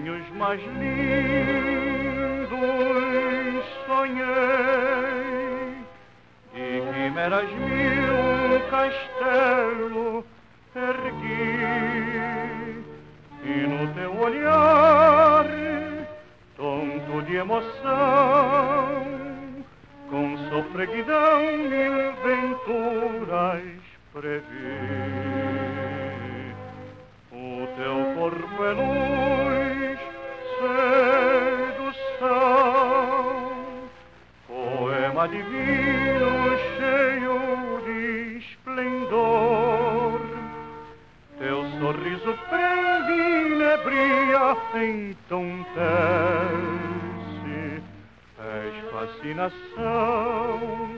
sonhos mais lindos sonhei, de quimeras mil castelo ergui, e no teu olhar tonto de emoção, com sofreguidão mil venturas previ. O teu corpo é luz, sedução, poema divino cheio de esplendor. Teu sorriso prende e inebria, entontece, és fascinação,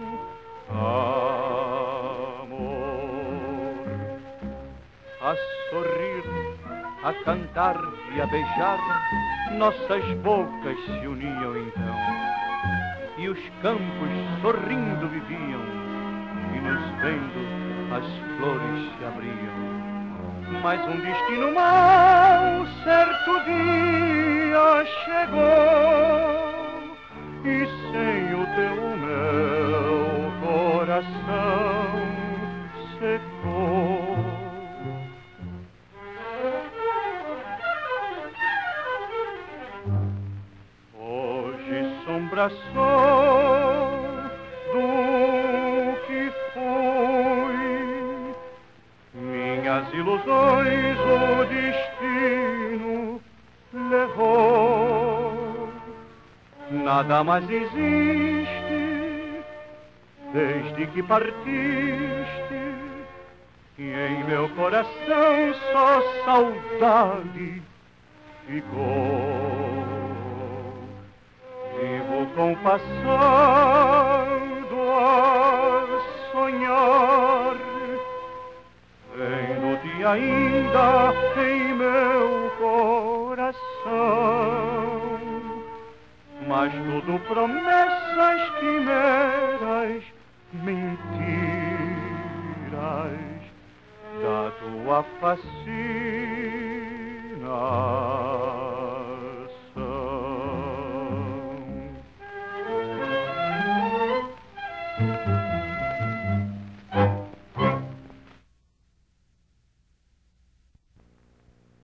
amor. A sorrir, a cantar e a beijar, nossas bocas se uniam então, e os campos sorrindo viviam, e nos vendo as flores se abriam. Mas um destino mau certo dia chegou, e sem o teu meu coração secou. Sombra sou do que fui, minhas ilusões o destino levou. Nada mais existe desde que partiste, e em meu coração só saudade ficou. Vivo compassado a sonhar, vendo-te ainda em meu coração, mas tudo promessas, quimeras, mentiras da tua fascinação.